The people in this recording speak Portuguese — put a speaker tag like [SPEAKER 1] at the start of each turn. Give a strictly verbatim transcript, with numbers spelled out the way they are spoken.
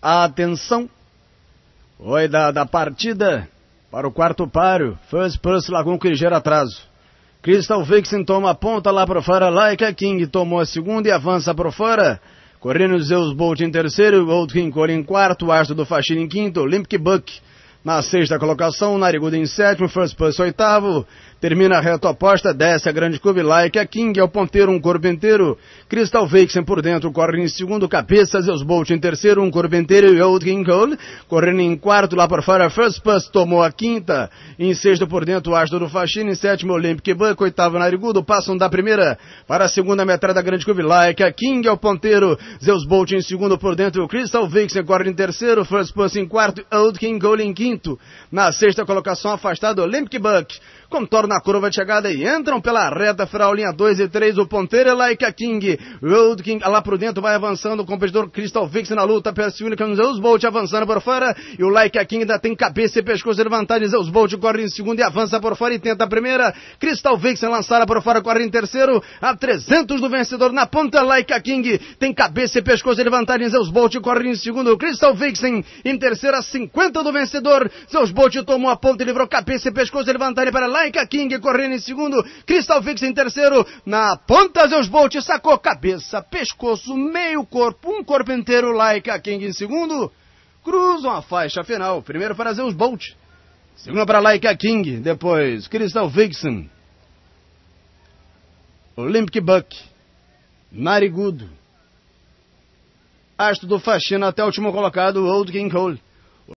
[SPEAKER 1] Atenção, foi dada a partida para o quarto páreo. First Pulse Lagoon com ligeiro atraso. Crystal Vixen toma a ponta lá para fora. Like a King tomou a segunda e avança para fora. Correndo Zeus Bolt em terceiro. Old King Cole em quarto. Astro do Faxina em quinto. Olympic Buck na sexta colocação. Narigudo em sétimo. First Pulse oitavo. Termina a reta oposta, desce a grande curva, Like a King é o ponteiro, um corpo inteiro. Crystal Vixen por dentro, corre em segundo, cabeça, Zeus Bolt em terceiro, um corpo inteiro, e Old King Cole, correndo em quarto, lá por fora, First Pulse tomou a quinta, em sexto por dentro, o Astro do Faxina, em sétimo, Olympic Buck, oitavo, Narigudo, passam da primeira para a segunda metade da grande curva, Like a King é o ponteiro, Zeus Bolt em segundo por dentro, Crystal Vixen corre em terceiro, First Pulse em quarto, Old King Cole em quinto, na sexta colocação afastado, Olympic Buck, contorna a curva de chegada e entram pela reta final, linha dois e três, o ponteiro é Like a King, Road King lá por dentro vai avançando, o competidor Crystal Vixen na luta, perseguindo com Zeus Bolt avançando por fora, e o Like a King ainda tem cabeça e pescoço de vantagem, Zeus Bolt corre em segundo e avança por fora e tenta a primeira, Crystal Vixen lançada por fora, corre em terceiro, a trezentos do vencedor na ponta, Like a King tem cabeça e pescoço de vantagem, Zeus Bolt corre em segundo, Crystal Vixen em terceira, cinquenta do vencedor, Zeus Bolt tomou a ponta e livrou cabeça e pescoço de vantagem para Like a King correndo em segundo, Crystal Vixen em terceiro, na ponta Zeus Bolt sacou cabeça, pescoço, meio corpo, um corpo inteiro, Like a King em segundo, cruzam a faixa final, primeiro para Zeus Bolt, segundo para Like a King, depois Crystal Vixen, Olympic Buck, Narigudo, Astro do Faxina até o último colocado, Old King Cole.